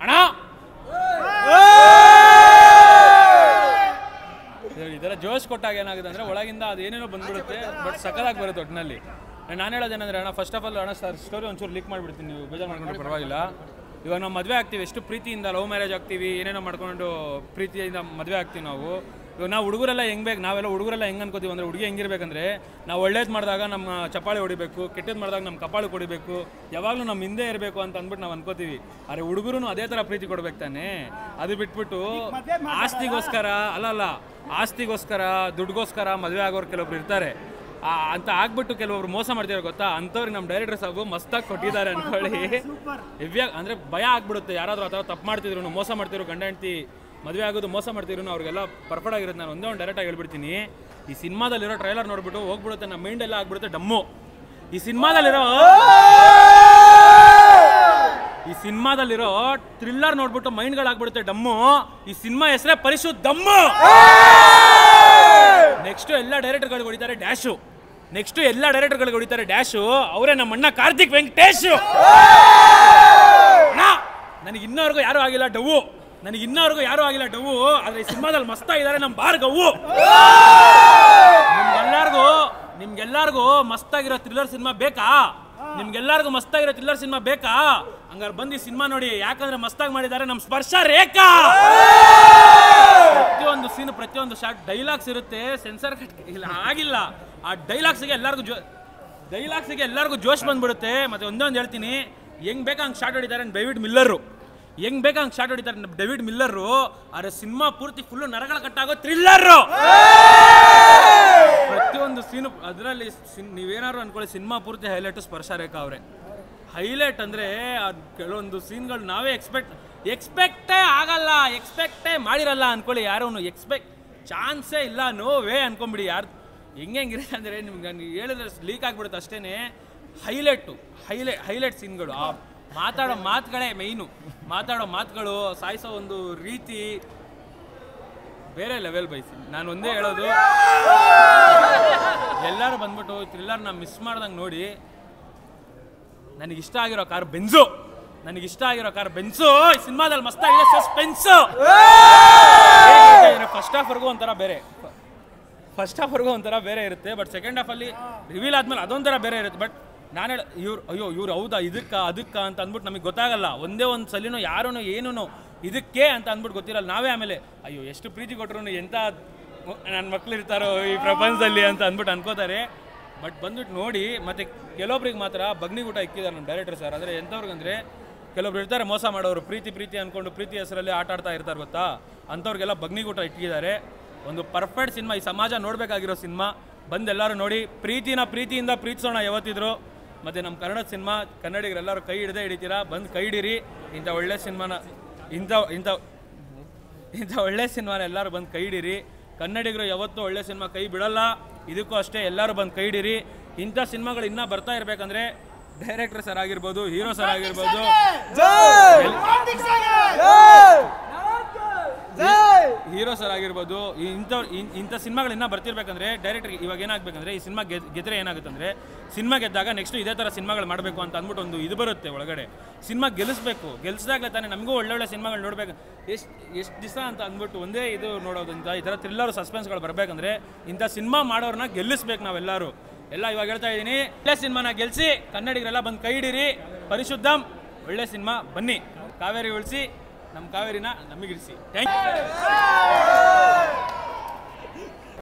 ಅಣ್ಣ ಇದೆಲ್ಲ ಜೋಶ್ ಕೊಟ್ಟಾಗ ಏನಾಗುತ್ತೆ ಅಂದರೆ ಒಳಗಿಂದ ಅದೇನೇನೋ ಬಂದ್ಬಿಡುತ್ತೆ, ಬಟ್ ಸಕ್ಕದಾಗಿ ಬರುತ್ತೆ ಒಟ್ಟಿನಲ್ಲಿ. ನಾನು ಹೇಳೋದೇನೆಂದರೆ ಅಣ್ಣ, ಫಸ್ಟ್ ಆಫ್ ಆಲ್ ಅಣ್ಣ ಸರ್ ಸ್ಟೋರಿ ಒಂಚೂರು ಲೀಕ್ ಮಾಡಿಬಿಡ್ತೀನಿ, ನೀವು ಬೇಜಾರು ಮಾಡ್ಕೊಂಡ್ರೆ ಪರವಾಗಿಲ್ಲ. ಇವಾಗ ನಾವು ಮದುವೆ ಆಗ್ತೀವಿ, ಎಷ್ಟು ಪ್ರೀತಿಯಿಂದ ಲವ್ ಮ್ಯಾರೇಜ್ ಆಗ್ತೀವಿ, ಏನೇನೋ ಮಾಡ್ಕೊಂಡು ಪ್ರೀತಿಯಿಂದ ಮದುವೆ ಆಗ್ತೀವಿ ನಾವು. ಇವಾಗ ನಾವು ಹುಡುಗರೆಲ್ಲ ಹೆಂಗೆ ಬೇಕು, ನಾವೆಲ್ಲ ಹುಡುಗರೆಲ್ಲ ಹೆಂಗೆ ಅನ್ಕೋತೀವಿ ಅಂದರೆ, ಹುಡುಗಿ ಹೆಂಗಿರ್ಬೇಕಂದ್ರೆ ನಾವು ಒಳ್ಳೇದು ಮಾಡಿದಾಗ ನಮ್ಮ ಚಪ್ಪಾಳೆ ಹೊಡಿಬೇಕು, ಕೆಟ್ಟದ್ದು ಮಾಡಿದಾಗ ನಮ್ಮ ಕಪಾಳು ಕೊಡಿಬೇಕು, ಯಾವಾಗಲೂ ನಮ್ಮ ಹಿಂದೆ ಇರಬೇಕು ಅಂತ ಅಂದ್ಬಿಟ್ಟು ನಾವು ಅನ್ಕೋತೀವಿ. ಆದರೆ ಹುಡುಗರು ಅದೇ ಥರ ಪ್ರೀತಿ ಕೊಡ್ಬೇಕು ತಾನೆ. ಅದು ಬಿಟ್ಬಿಟ್ಟು ಆಸ್ತಿಗೋಸ್ಕರ ಅಲ್ಲ ಆಸ್ತಿಗೋಸ್ಕರ ದುಡ್ಗೋಸ್ಕರ ಮದುವೆ ಆಗೋರು ಕೆಲವೊಬ್ರು ಇರ್ತಾರೆ. ಅಂತ ಆಗ್ಬಿಟ್ಟು ಕೆಲವೊಬ್ರು ಮೋಸ ಮಾಡ್ತಿರೋ ಗೊತ್ತಾ, ಅಂಥವ್ರಿಗೆ ನಮ್ಮ ಡೈರೆಕ್ಟರ್ ಸಾಬು ಮಸ್ತಾಗಿ ಕೊಟ್ಟಿದ್ದಾರೆ ಅನ್ಕೊಳ್ಳಿ. ಹೆವ್ಯಾಗಿ ಅಂದರೆ ಭಯ ಆಗ್ಬಿಡುತ್ತೆ. ಯಾರಾದರೂ ಆ ಥರ ತಪ್ಪು ಮಾಡ್ತಿದ್ರು, ಮೋಸ ಮಾಡ್ತಿದ್ರು, ಗಂಡ ಹೆಂಡತಿ ಮದುವೆ ಆಗೋದು ಮೋಸ ಮಾಡ್ತಿದ್ರು, ಅವ್ರಿಗೆಲ್ಲ ಪರ್ಫೆಕ್ಟ್ ಆಗಿರುತ್ತೆ. ನಾನು ಒಂದೇ ಒಂದು ಡೈರೆಕ್ಟಾಗಿ ಹೇಳ್ಬಿಡ್ತೀನಿ, ಈ ಸಿನಿಮಾದಲ್ಲಿರೋ ಟ್ರೈಲರ್ ನೋಡ್ಬಿಟ್ಟು ಹೋಗ್ಬಿಡುತ್ತೆ, ನಮ್ಮ ಮೈಂಡೆಲ್ಲ ಆಗ್ಬಿಡುತ್ತೆ ಡಮ್ಮು. ಈ ಸಿನಿಮಾದಲ್ಲಿರೋ ಥ್ರಿಲ್ಲರ್ ನೋಡ್ಬಿಟ್ಟು ಮೈಂಡ್ಗಳಾಗ್ಬಿಡುತ್ತೆ ಡಮ್ಮು. ಈ ಸಿನಿಮಾ ಹೆಸರೇ ಪರಿಶುದ್ಧ ದಮ್ಮು. ನೆಕ್ಸ್ಟು ಎಲ್ಲ ಡೈರೆಕ್ಟರ್ಗಳಿಗೆ ಹೊಡಿತಾರೆ ಡ್ಯಾಶು, ನೆಕ್ಸ್ಟು ಎಲ್ಲ ಡೈರೆಕ್ಟರ್ಗಳಿಗೆ ಹೊಡಿತಾರೆ ಡ್ಯಾಶು. ಅವರೇ ನಮ್ಮ ಅಣ್ಣ ಕಾರ್ತಿಕ್ ವೆಂಕಟೇಶು. ನನಗೆ ಇನ್ನವರೆಗೂ ಯಾರೂ ಆಗಿಲ್ಲ ಡವ್ವು, ಆದರೆ ಈ ಸಿನಿಮಾದಲ್ಲಿ ಮಸ್ತಾಗಿದ್ದಾರೆ ನಮ್ಮ ಭಾರ್ಗವ್ವು. ನಿಮ್ಗೆಲ್ಲರಿಗೂ ಮಸ್ತಾಗಿರೋ ಥ್ರಿಲ್ಲರ್ ಸಿನಿಮಾ ಬೇಕಾ? ಹಂಗಾರೆ ಬಂದು ಈ ಸಿನಿಮಾ ನೋಡಿ, ಯಾಕಂದ್ರೆ ಮಸ್ತಾಗಿ ಮಾಡಿದ್ದಾರೆ ನಮ್ಮ ಸ್ಪರ್ಶ ರೇಖಾ. ಪ್ರತಿಯೊಂದು ಸೀನ್, ಪ್ರತಿಯೊಂದು ಶಾರ್ಟ್ ಡೈಲಾಗ್ಸ್ ಇರುತ್ತೆ, ಸೆನ್ಸರ್ ಇಲ್ಲ ಆಗಿಲ್ಲ. ಆ ಡೈಲಾಗ್ಸಿಗೆ ಎಲ್ಲರಿಗೂ ಜೋಶ್ ಬಂದ್ಬಿಡುತ್ತೆ. ಮತ್ತೆ ಒಂದೊಂದು ಹೇಳ್ತೀನಿ, ಹೆಂಗ್ ಬೇಕಾ ಹಂಗೆ ಶಾರ್ಟ್ ಹೊಡಿತಾರೆ ಡೇವಿಡ್ ಮಿಲ್ಲರು. ಆದರೆ ಸಿನಿಮಾ ಪೂರ್ತಿ ಫುಲ್ಲು ನರಗಳ ಕಟ್ಟಾಗೋ ಥ್ರಿಲ್ಲರು. ಪ್ರತಿಯೊಂದು ಸೀನು ಅದರಲ್ಲಿ ನೀವೇನಾದ್ರು ಅನ್ಕೊಳ್ಳಿ, ಸಿನಿಮಾ ಪೂರ್ತಿ ಹೈಲೈಟು ಸ್ಪರ್ಶ ರೇಖಾ ಅವರೇ. ಹೈಲೈಟ್ ಅಂದರೆ ಕೆಲವೊಂದು ಸೀನ್ಗಳು ನಾವೇ ಎಕ್ಸ್ಪೆಕ್ಟೇ ಮಾಡಿರಲ್ಲ ಅನ್ಕೊಳ್ಳಿ. ಯಾರೂ ಚಾನ್ಸೇ ಇಲ್ಲ, ನೋ ವೇ ಅನ್ಕೊಂಬಿಡಿ. ಯಾರು ಹೆಂಗಿರುತ್ತೆ ಅಂದರೆ ನಿಮ್ಗೆ ನಾನು ಹೇಳಿದ್ರೆ ಲೀಕ್ ಆಗಿಬಿಡುತ್ತೆ ಅಷ್ಟೇ. ಹೈಲೈಟ್ ಸೀನ್ಗಳು, ಆ ಮಾತಾಡೋ ಮಾತುಗಳೇ ಮೈನು. ಮಾತುಗಳು ಸಾಯಿಸೋ ಒಂದು ರೀತಿ ಬೇರೆ ಲೆವೆಲ್ ಬೈಸಿ. ನಾನು ಒಂದೇ ಹೇಳೋದು, ಎಲ್ಲರೂ ಬಂದ್ಬಿಟ್ಟು ಥ್ರಿಲ್ಲರ್ನ ಮಿಸ್ ಮಾಡ್ದಂಗೆ ನೋಡಿ. ನನಗಿಷ್ಟ ಆಗಿರೋ ಕಾರ್ ಬೆನ್ಸು. ಈ ಸಿನಿಮಾದಲ್ಲಿ ಮಸ್ತಾಗಿದೆ ಸಸ್ಪೆನ್ಸು. ಫಸ್ಟ್ ಹಾಫ್ವರೆಗೂ ಒಂಥರ ಬೇರೆ ಇರುತ್ತೆ, ಬಟ್ ಸೆಕೆಂಡ್ ಹಾಫಲ್ಲಿ ರಿವೀಲ್ ಆದ್ಮೇಲೆ ಅದೊಂಥರ ಬೇರೆ ಇರುತ್ತೆ. ಬಟ್ ನಾನು ಹೇಳ ಇವ್ರು ಹೌದಾ ಅದಕ್ಕ ಅಂತ ಅಂದ್ಬಿಟ್ಟು ನಮಗೆ ಗೊತ್ತಾಗಲ್ಲ. ಒಂದೇ ಒಂದು ಸಲಿನೂ ಯಾರೂ ಏನೂ ಇದಕ್ಕೆ ಅಂತ ಅಂದ್ಬಿಟ್ಟು ಗೊತ್ತಿರಲ್ಲ. ನಾವೇ ಆಮೇಲೆ ಅಯ್ಯೋ ಎಷ್ಟು ಪ್ರೀತಿ ಕೊಟ್ಟರು ಎಂಥ ನನ್ನ ಮಕ್ಳು ಇರ್ತಾರೋ ಈ ಪ್ರಪಂಚದಲ್ಲಿ ಅಂತ ಅಂದ್ಬಿಟ್ಟು ಅನ್ಕೋತಾರೆ. ಬಟ್ ಬಂದ್ಬಿಟ್ಟು ನೋಡಿ. ಮತ್ತು ಕೆಲವೊಬ್ರಿಗೆ ಮಾತ್ರ ಬಗ್ನಿಗೂಟ ಇಕ್ಕಿದ್ದಾರೆ ನಮ್ಮ ಡೈರೆಕ್ಟರ್ ಸರ್. ಅಂದರೆ ಎಂಥವ್ರಿಗಂದರೆ, ಕೆಲವೊಬ್ರು ಇರ್ತಾರೆ ಮೋಸ ಮಾಡೋರು, ಪ್ರೀತಿ ಅಂದ್ಕೊಂಡು ಪ್ರೀತಿ ಹೆಸರಲ್ಲಿ ಆಟ ಆಡ್ತಾ ಇರ್ತಾರೆ ಗೊತ್ತಾ, ಅಂಥವ್ರಿಗೆಲ್ಲ ಬಗ್ನಿಗೂಟ ಇಟ್ಟಿದ್ದಾರೆ. ಒಂದು ಪರ್ಫೆಕ್ಟ್ ಸಿನಿಮಾ, ಈ ಸಮಾಜ ನೋಡಬೇಕಾಗಿರೋ ಸಿನಿಮಾ. ಬಂದೆಲ್ಲರೂ ನೋಡಿ, ಪ್ರೀತಿಯಿಂದ ಪ್ರೀತಿಸೋಣ ಯಾವತ್ತಿದ್ರು. ಮತ್ತು ನಮ್ಮ ಕನ್ನಡದ ಸಿನಿಮಾ ಕನ್ನಡಿಗರೆಲ್ಲರೂ ಕೈ ಹಿಡಿತೀರಾ, ಬಂದು ಕೈ ಹಿಡೀರಿ. ಇಂಥ ಒಳ್ಳೆ ಸಿನಿಮಾನ ಎಲ್ಲರೂ ಬಂದು ಕೈ ಹಿಡೀರಿ. ಕನ್ನಡಿಗರು ಯಾವತ್ತೂ ಒಳ್ಳೆ ಸಿನಿಮಾ ಕೈ ಬಿಡಲ್ಲ. ಇದಕ್ಕೂ ಅಷ್ಟೇ, ಎಲ್ಲರೂ ಬಂದು ಕೈ ಹಿಡೀರಿ. ಇಂಥ ಸಿನಿಮಾಗಳು ಇನ್ನೂ ಬರ್ತಾ ಇರಬೇಕಂದ್ರೆ ಡೈರೆಕ್ಟರ್ ಸರ್ ಆಗಿರ್ಬೋದು, ಹೀರೋ ಸರ್ ಆಗಿರ್ಬೋದು, ಇಂಥ ಸಿನಿಮಾಗಳು ಇನ್ನೂ ಬರ್ತಿರ್ಬೇಕಂದ್ರೆ ಡೈರೆಕ್ಟರ್ ಇವಾಗ ಏನಾಗಬೇಕಂದ್ರೆ, ಈ ಸಿನಿಮಾ ಗೆದ್ರೆ ಏನಾಗುತ್ತಂದ್ರೆ, ಸಿನಿಮಾ ಗೆದ್ದಾಗ ನೆಕ್ಸ್ಟ್ ಇದೇ ಥರ ಸಿನಿಮಾಗಳು ಮಾಡಬೇಕು ಅಂತ ಅಂದ್ಬಿಟ್ಟು ಒಂದು ಇದು ಬರುತ್ತೆ ಒಳಗಡೆ. ಸಿನಿಮಾ ಗೆಲ್ಲಿಸ್ದಾಗಲೇ ತಾನೇ ನಮಗೂ ಒಳ್ಳೊಳ್ಳೆ ಸಿನಿಮಾಗಳು ನೋಡಬೇಕು. ಎಷ್ಟು ದಿವಸ ಅಂತ ಅಂದ್ಬಿಟ್ಟು ಒಂದೇ ಇದು ನೋಡೋದಂತ ಈ ಥರ ಥ್ರಿಲ್ಲರ್ ಸಸ್ಪೆನ್ಸ್ಗಳು ಬರಬೇಕಂದ್ರೆ ಇಂಥ ಸಿನಿಮಾ ಮಾಡೋರನ್ನ ಗೆಲ್ಲಿಸ್ಬೇಕು ನಾವೆಲ್ಲರೂ. ಇವಾಗ ಹೇಳ್ತಾ ಇದ್ದೀನಿ, ಒಳ್ಳೆ ಸಿನಿಮಾನ ಗೆಲ್ಲಿಸಿ, ಕನ್ನಡಿಗರೆಲ್ಲ ಬಂದು ಕೈ ಹಿಡೀರಿ. ಪರಿಶುದ್ಧಂ ಒಳ್ಳೆ ಸಿನಿಮಾ, ಬನ್ನಿ ಕಾವೇರಿ ಉಳಿಸಿ, ನಮ್ಮ ಕಾವೇರಿನ ನಮಗಿರಿಸಿ. Thank you.